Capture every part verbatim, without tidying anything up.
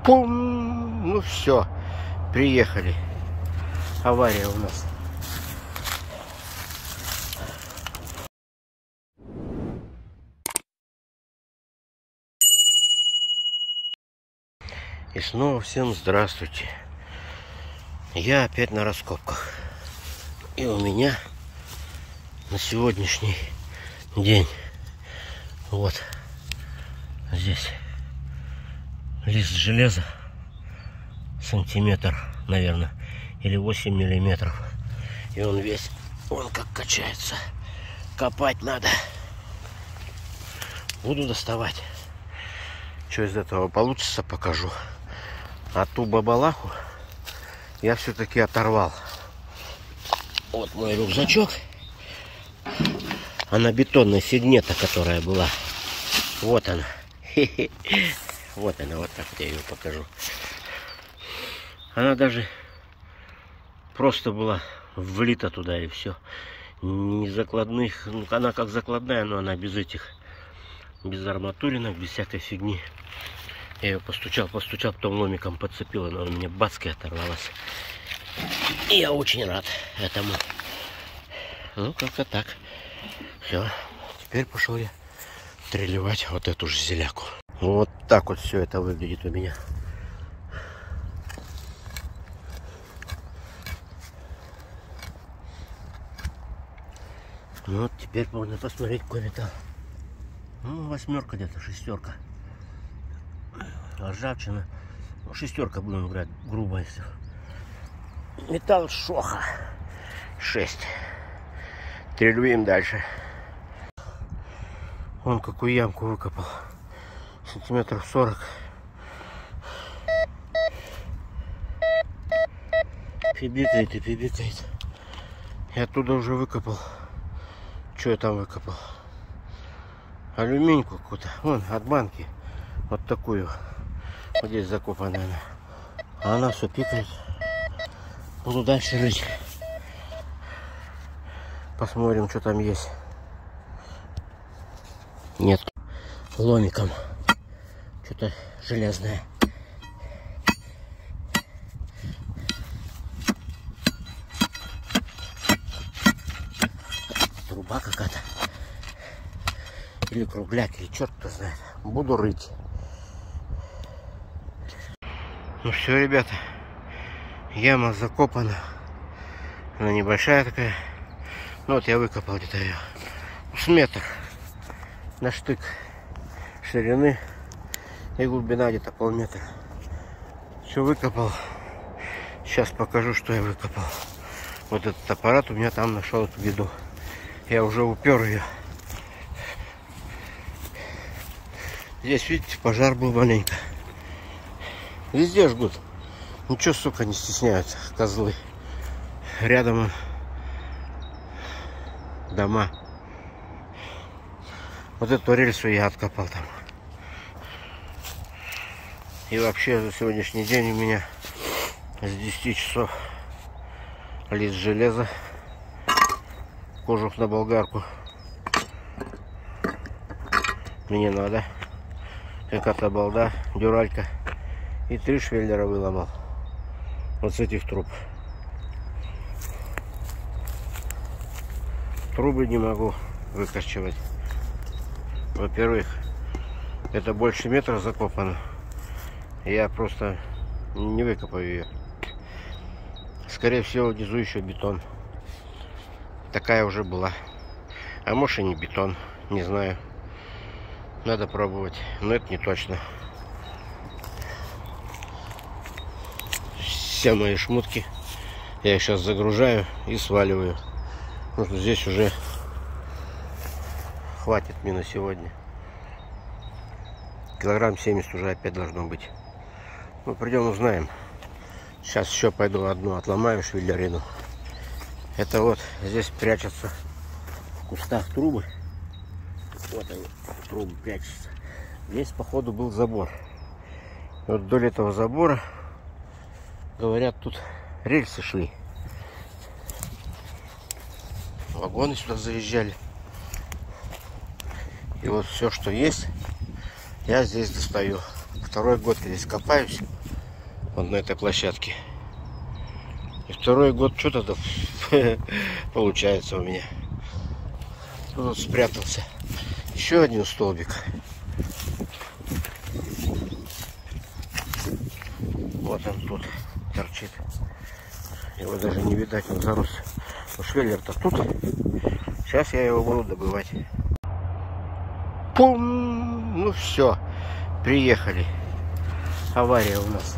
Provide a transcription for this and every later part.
Пум! Ну все, приехали. Авария у нас. И снова всем здравствуйте. Я опять на раскопках. И у меня на сегодняшний день вот здесь лист железа сантиметр, наверное, или восемь миллиметров. И он весь, он как качается. Копать надо. Буду доставать. Что из этого получится, покажу. А ту бабалаху я все-таки оторвал. Вот мой рюкзачок. Она бетонная сегмента, которая была. Вот она. Вот она, вот так я ее покажу. Она даже просто была влита туда и все. Не закладных. Ну, она как закладная, но она без этих, без арматуринок, без всякой фигни. Я ее постучал, постучал, потом ломиком подцепил, она у меня бацкой оторвалась. И я очень рад этому. Ну, как-то так. Все. Теперь пошел я треливать вот эту же зеляку. Вот так вот все это выглядит у меня. Ну вот теперь можно посмотреть, какой металл. Ну, восьмерка где-то, шестерка. Ржавчина. Ну, шестерка будем играть, грубо если. Металл шоха. шесть. Трелюем дальше. Вон какую ямку выкопал. Сантиметров сорок. Пибикает и пибикает. Я оттуда уже выкопал. Что я там выкопал? Алюминьку какую-то. Вон, от банки. Вот такую. Вот здесь закопанная она. А она все пикает. Буду дальше рыть. Посмотрим, что там есть. Нет. Ломиком. Что-то железное. Труба какая-то. Или кругляк, или черт кто знает. Буду рыть. Ну все, ребята. Яма закопана. Она небольшая такая. Ну вот я выкопал где-то ее. С метр. На штык ширины. И глубина где-то полметра. Все выкопал. Сейчас покажу, что я выкопал. Вот этот аппарат у меня там нашел эту беду. Я уже упер ее. Здесь, видите, пожар был маленько. Везде жгут. Ничего, сука, не стесняются, козлы. Рядом дома. Вот эту рельсу я откопал там. И вообще за сегодняшний день у меня с десяти часов лист железа, кожух на болгарку мне надо, какая-то балда, дюралька, и три швеллера выломал вот с этих труб. Трубы не могу выкорчевать. Во-первых, это больше метра закопано. Я просто не выкопаю ее. Скорее всего, внизу еще бетон. Такая уже была. А может и не бетон. Не знаю. Надо пробовать. Но это не точно. Все мои шмутки я их сейчас загружаю и сваливаю. Потому что здесь уже хватит мне на сегодня. Килограмм семьдесят уже опять должно быть. Ну, придем, узнаем. Сейчас еще пойду одну отломаю швеллерину. Это вот здесь прячутся в кустах трубы. Вот они, трубы прячутся. Здесь, походу, был забор. И вот вдоль этого забора, говорят, тут рельсы шли. Вагоны сюда заезжали. И вот все, что есть, я здесь достаю. второй год я здесь копаюсь. Вот на этой площадке. И второй год что-то получается у меня. Вот спрятался. Еще один столбик. Вот он тут торчит. Его даже не видать, он зарос. Но швеллер-то тут. Сейчас я его буду добывать. Пум! Ну все, приехали. Авария у нас.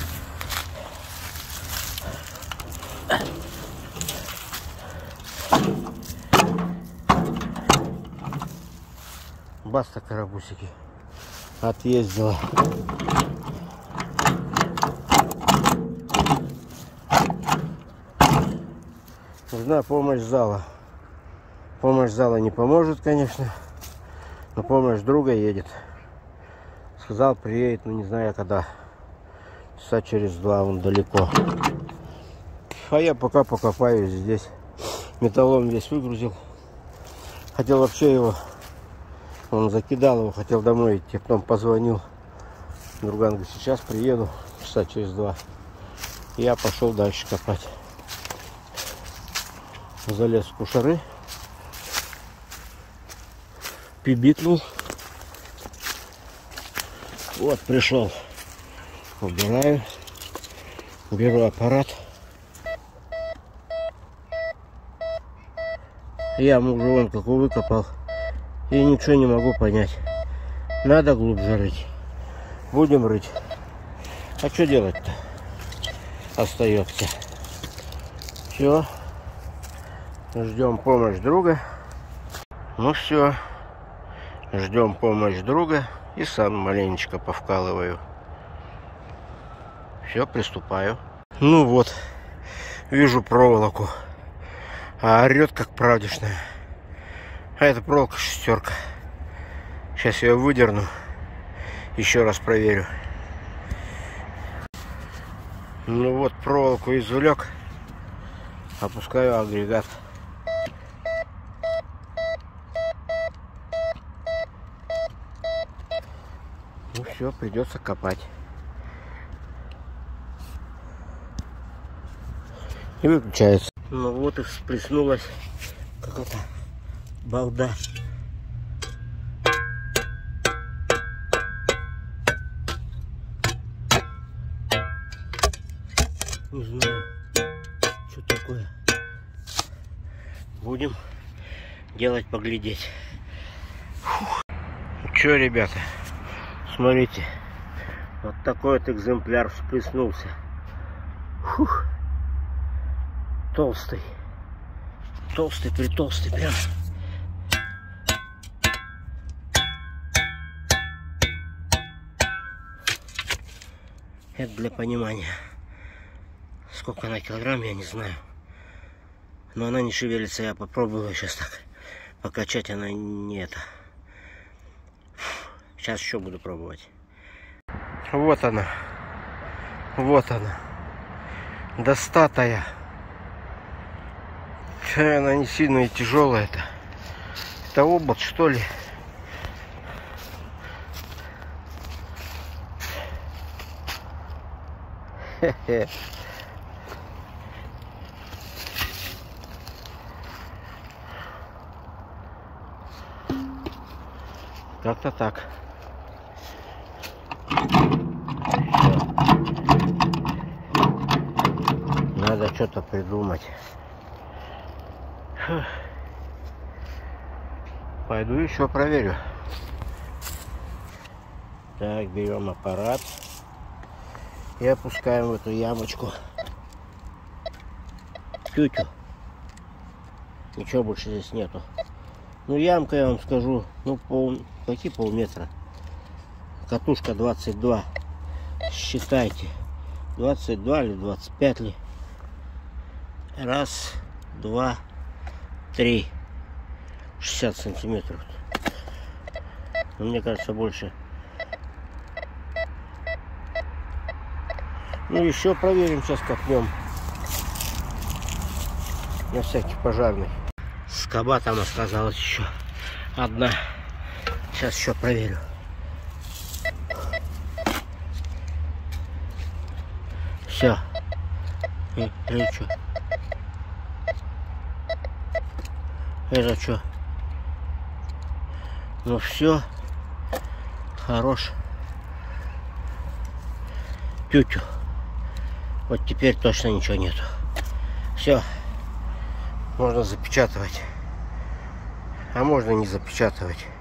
Баста, карабусики. Отъездила. Нужна помощь зала. Помощь зала не поможет, конечно. Но помощь друга едет. Сказал, приедет, но не знаю когда. Часа через два, он далеко. А я пока покопаюсь здесь. Металлом весь выгрузил. Хотел вообще его... Он закидал его, хотел домой идти. Потом позвонил. Друган говорит, сейчас приеду. Часа через два. И я пошел дальше копать. Залез в кушары. Пибикнул. Вот пришел. Убираю. Беру аппарат. Яму уже вон какую выкопал. И ничего не могу понять. Надо глубже рыть. Будем рыть. А что делать-то? Остается. Все. Ждем помощь друга. Ну все. Ждем помощь друга. И сам маленечко повкалываю. Все, приступаю. Ну вот. Вижу проволоку. А орет как правдишная. А это проволока шестерка. Сейчас я ее выдерну. Еще раз проверю. Ну вот, проволоку извлек. Опускаю агрегат. Ну все, придется копать. И выключается. Ну вот и всплеснулась какая-то балда. Не знаю, что такое. Будем делать, поглядеть. Фух. Че, ребята, смотрите, вот такой вот экземпляр всплеснулся. Фух. Толстый, толстый, притолстый прям. Это для понимания. Сколько она килограмм, я не знаю. Но она не шевелится. Я попробую сейчас так покачать. Она не это. Сейчас еще буду пробовать. Вот она. Вот она. Достатая. Она не сильно и тяжелая. Это, это обод, что ли? Хе-хе. Как-то так. Надо что-то придумать. Фух. Пойду еще проверю. Так, берем аппарат и опускаем в эту ямочку. Тю-тю. Ничего больше здесь нету. Ну, ямка, я вам скажу, ну, пол, какие полметра. Катушка двадцать два. Считайте. двадцать два или двадцать пять ли. Раз, два, три. шестьдесят сантиметров. Но мне кажется, больше. Ну, еще проверим, сейчас копнем. На всякий пожарный. Скоба там оказалась еще одна. Сейчас еще проверю. Все. Или что? Это что? Ну все. Хорош. Тю-тю. Вот теперь точно ничего нету. Все. Можно запечатывать. А можно не запечатывать.